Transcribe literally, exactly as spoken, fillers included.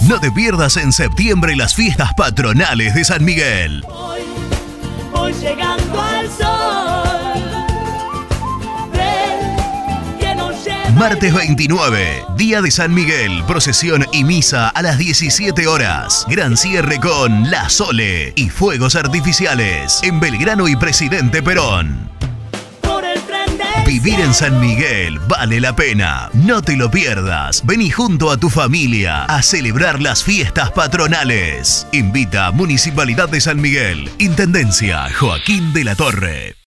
No te pierdas en septiembre las fiestas patronales de San Miguel. Voy, voy llegando al sol. Ven, que nos lleva Martes veintinueve, Día de San Miguel, procesión y misa a las diecisiete horas. Gran cierre con La Sole y fuegos artificiales en Belgrano y Presidente Perón. por el tren del Vivir en San cielo. Miguel vale la pena. No te lo pierdas. Vení junto a tu familia a celebrar las fiestas patronales. Invita Municipalidad de San Miguel. Intendencia Joaquín de la Torre.